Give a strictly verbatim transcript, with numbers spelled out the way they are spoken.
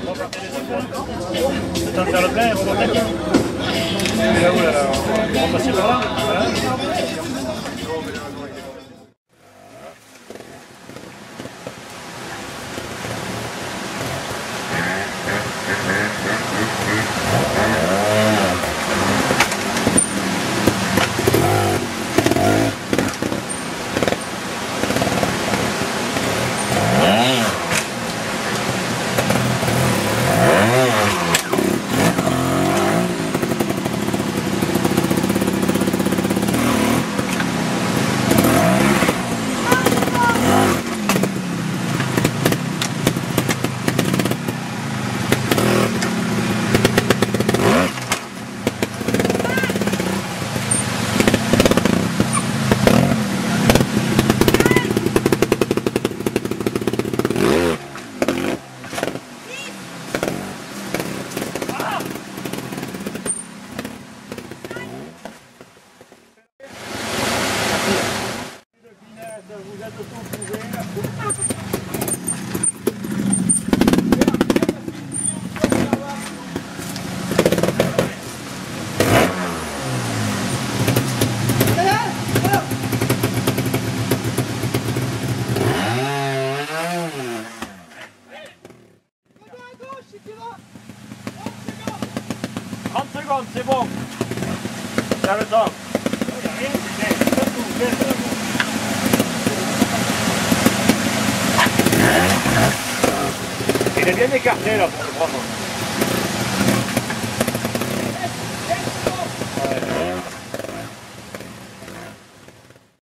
Le temps de faire le plein et remonter. Et là où là, là, on va passer par là. Voilà. trente secondes, c'est bon. Tiens le temps. Il est bien écarté là pour le prendre.